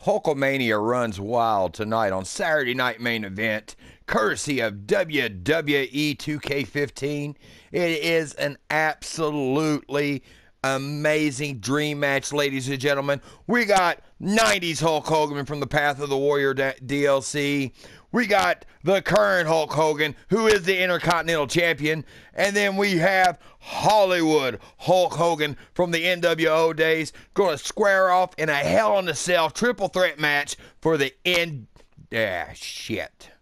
Hulkamania runs wild tonight on Saturday Night Main Event, courtesy of WWE 2K15. It is an absolutely amazing dream match, ladies and gentlemen. We got 90s Hulk Hogan from the Path of the Warrior DLC. We got the current Hulk Hogan, who is the Intercontinental Champion. And then we have Hollywood Hulk Hogan from the NWO days, going to square off in a Hell in a Cell triple threat match for the shit.